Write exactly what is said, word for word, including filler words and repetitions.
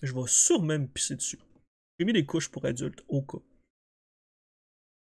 Je vais sûrement me pisser dessus. J'ai mis des couches pour adultes, au cas.